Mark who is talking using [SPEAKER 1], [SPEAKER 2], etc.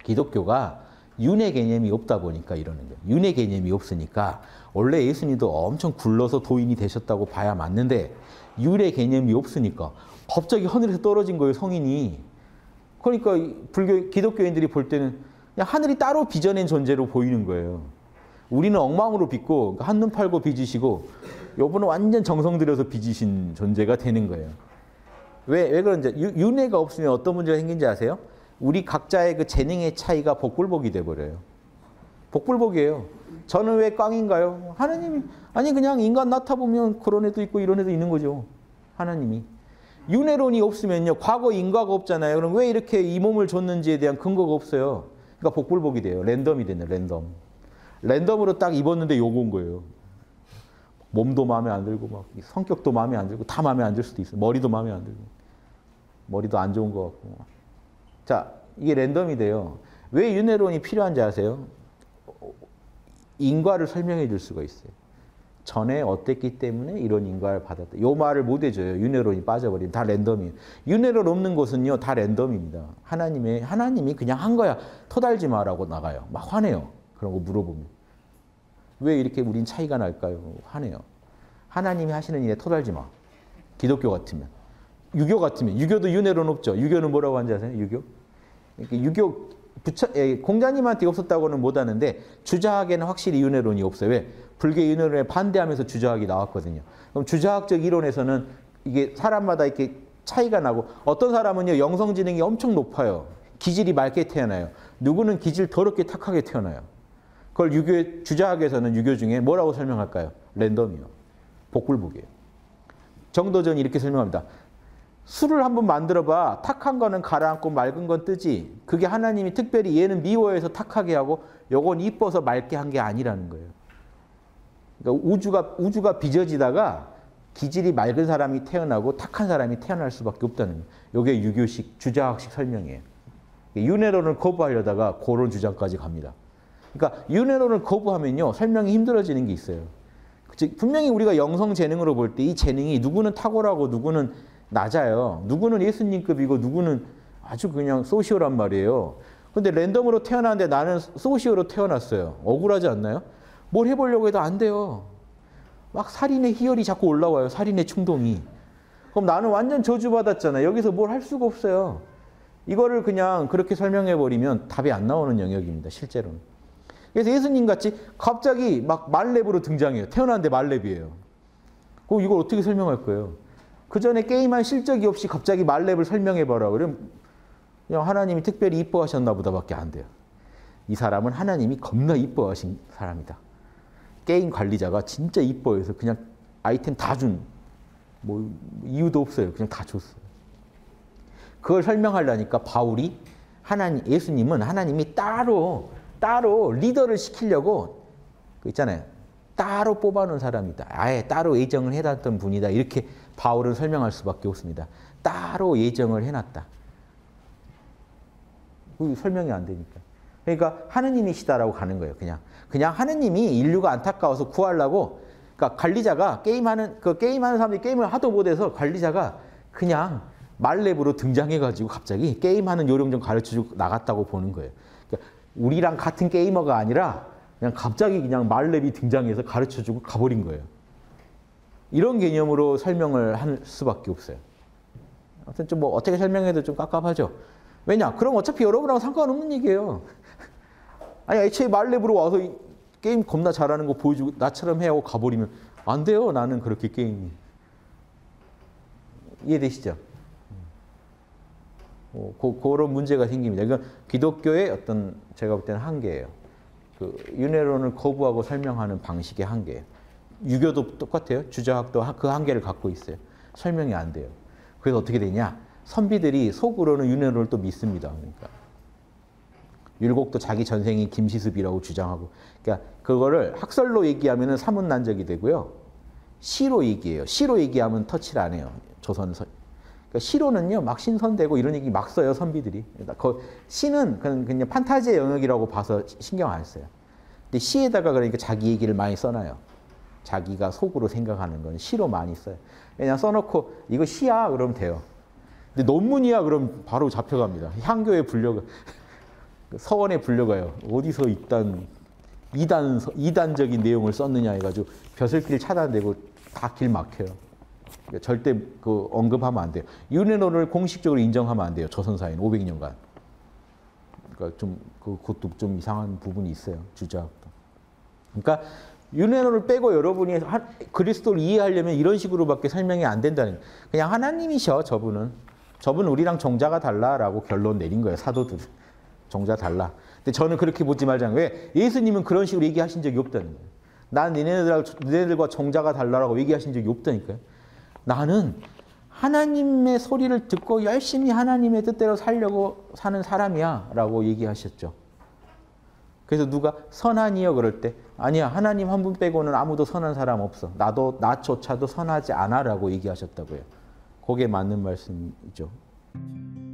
[SPEAKER 1] 기독교가 윤회 개념이 없다 보니까 이러는 거예요. 윤회 개념이 없으니까 원래 예수님도 엄청 굴러서 도인이 되셨다고 봐야 맞는데 윤회 개념이 없으니까 갑자기 하늘에서 떨어진 거예요, 성인이. 그러니까 기독교인들이 볼 때는 그냥 하늘이 따로 빚어낸 존재로 보이는 거예요. 우리는 엉망으로 빚고 한눈 팔고 빚으시고 요분은 완전 정성 들여서 빚으신 존재가 되는 거예요. 왜 그런지 윤회가 없으면 어떤 문제가 생긴지 아세요? 우리 각자의 그 재능의 차이가 복불복이 돼버려요. 복불복이에요. 저는 왜 꽝인가요? 하나님이 아니 그냥 인간 낳다보면 그런 애도 있고 이런 애도 있는 거죠. 하나님이. 윤회론이 없으면요. 과거 인과가 없잖아요. 그럼 왜 이렇게 이 몸을 줬는지에 대한 근거가 없어요. 그러니까 복불복이 돼요. 랜덤이 되네. 랜덤. 랜덤으로 딱 입었는데 요거 온 거예요. 몸도 마음에 안 들고 막 성격도 마음에 안 들고 다 마음에 안 들 수도 있어요. 머리도 마음에 안 들고. 머리도 안 좋은 것 같고. 자, 이게 랜덤이 돼요. 왜 윤회론이 필요한지 아세요? 인과를 설명해 줄 수가 있어요. 전에 어땠기 때문에 이런 인과를 받았다. 이 말을 못 해줘요. 윤회론이 빠져버리면 다 랜덤이에요. 윤회론 없는 것은요. 다 랜덤입니다. 하나님이 그냥 한 거야. 토달지 마라고 나가요. 막 화내요. 그런 거 물어보면. 왜 이렇게 우린 차이가 날까요? 화내요. 하나님이 하시는 일에 토달지 마. 기독교 같으면. 유교 같으면. 유교도 윤회론 없죠. 유교는 뭐라고 하는지 아세요? 유교? 유교 공자님한테 없었다고는 못하는데 주자학에는 확실히 윤회론이 없어요. 왜? 불교 윤회론에 반대하면서 주자학이 나왔거든요. 그럼 주자학적 이론에서는 이게 사람마다 이렇게 차이가 나고 어떤 사람은요 영성지능이 엄청 높아요. 기질이 맑게 태어나요. 누구는 기질 더럽게 탁하게 태어나요. 그걸 주자학에서는 유교 중에 뭐라고 설명할까요? 랜덤이요. 복불복이에요. 정도전이 이렇게 설명합니다. 술을 한번 만들어봐. 탁한 거는 가라앉고 맑은 건 뜨지. 그게 하나님이 특별히 얘는 미워해서 탁하게 하고 요건 이뻐서 맑게 한 게 아니라는 거예요. 그러니까 우주가 빚어지다가 기질이 맑은 사람이 태어나고 탁한 사람이 태어날 수밖에 없다는 거예요. 이게 유교식, 주자학식 설명이에요. 윤회론을 거부하려다가 그런 주장까지 갑니다. 그러니까 윤회론을 거부하면요. 설명이 힘들어지는 게 있어요. 분명히 우리가 영성 재능으로 볼 때 이 재능이 누구는 탁월하고 누구는 낮아요. 누구는 예수님급이고 누구는 아주 그냥 소시오란 말이에요. 근데 랜덤으로 태어났는데 나는 소시오로 태어났어요. 억울하지 않나요? 뭘 해보려고 해도 안 돼요. 막 살인의 희열이 자꾸 올라와요. 살인의 충동이. 그럼 나는 완전 저주받았잖아요. 여기서 뭘 할 수가 없어요. 이거를 그냥 그렇게 설명해버리면 답이 안 나오는 영역입니다. 실제로는. 그래서 예수님같이 갑자기 막 말렙으로 등장해요. 태어났는데 말렙이에요. 그럼 이걸 어떻게 설명할 거예요? 그 전에 게임한 실적이 없이 갑자기 말렙을 설명해봐라. 그러면 그냥 하나님이 특별히 이뻐하셨나 보다밖에 안 돼요. 이 사람은 하나님이 겁나 이뻐하신 사람이다. 게임 관리자가 진짜 이뻐해서 그냥 아이템 다 준, 뭐 이유도 없어요. 그냥 다 줬어요. 그걸 설명하려니까 바울이 예수님은 하나님이 따로 리더를 시키려고 그 있잖아요. 따로 뽑아놓은 사람이다. 아예 따로 예정을 해놨던 분이다. 이렇게 바울은 설명할 수밖에 없습니다. 따로 예정을 해놨다. 설명이 안 되니까. 그러니까 하느님이시다라고 가는 거예요. 그냥 하느님이 인류가 안타까워서 구하려고. 그러니까 관리자가 게임하는 사람들이 게임을 하도 못해서 관리자가 그냥 말렙으로 등장해가지고 갑자기 게임하는 요령 좀 가르쳐주고 나갔다고 보는 거예요. 그러니까 우리랑 같은 게이머가 아니라 그냥 갑자기 그냥 말렙이 등장해서 가르쳐주고 가버린 거예요. 이런 개념으로 설명을 할 수밖에 없어요. 아무튼 좀 뭐 어떻게 설명해도 좀 깝깝하죠. 왜냐? 그럼 어차피 여러분하고 상관없는 얘기예요. 아니 애초에 말렙으로 와서 게임 겁나 잘하는 거 보여주고 나처럼 해하고 가버리면 안 돼요. 나는 그렇게 게임이. 이해되시죠? 그런 문제가 생깁니다. 이건 기독교의 어떤 제가 볼 때는 한계예요. 그 윤회론을 거부하고 설명하는 방식의 한계예요. 유교도 똑같아요. 주자학도 그 한계를 갖고 있어요. 설명이 안 돼요. 그래서 어떻게 되냐? 선비들이 속으로는 윤회론을 또 믿습니다. 그러니까 율곡도 자기 전생이 김시습이라고 주장하고, 그러니까 그거를 학설로 얘기하면은 사문난적이 되고요. 시로 얘기해요. 시로 얘기하면 터치를 안 해요. 조선서. 그러니까 시로는요, 막 신선되고 이런 얘기 막 써요, 선비들이. 그러니까 시는 그냥 판타지의 영역이라고 봐서 신경 안 써요. 근데 시에다가 그러니까 자기 얘기를 많이 써놔요. 자기가 속으로 생각하는 건 시로 많이 써요. 그냥 써놓고 이거 시야? 그러면 돼요. 근데 논문이야? 그럼 바로 잡혀갑니다. 향교에 불려가. 그러니까 서원에 불려가요. 어디서 이단적인 내용을 썼느냐 해가지고 벼슬길 차단되고 다 길 막혀요. 그러니까 절대 그 언급하면 안 돼요. 윤회론을 공식적으로 인정하면 안 돼요. 조선사회는 500년간. 그러니까 좀 그것도 좀 이상한 부분이 있어요. 주자학도. 그러니까 윤회론을 빼고 여러분이 그리스도를 이해하려면 이런 식으로밖에 설명이 안 된다는 거예요. 그냥 하나님이셔, 저분은. 저분은 우리랑 종자가 달라라고 결론 내린 거예요. 사도들은. 종자 달라. 근데 저는 그렇게 보지 말자는 거예요. 왜? 예수님은 그런 식으로 얘기하신 적이 없다는 거예요. 난 너네들과 종자가 달라라고 얘기하신 적이 없다니까요. 나는 하나님의 소리를 듣고 열심히 하나님의 뜻대로 살려고 사는 사람이야 라고 얘기하셨죠. 그래서 누가 선한이여 그럴 때 아니야, 하나님 한 분 빼고는 아무도 선한 사람 없어. 나조차도 선하지 않아 라고 얘기하셨다고요. 그게 맞는 말씀이죠.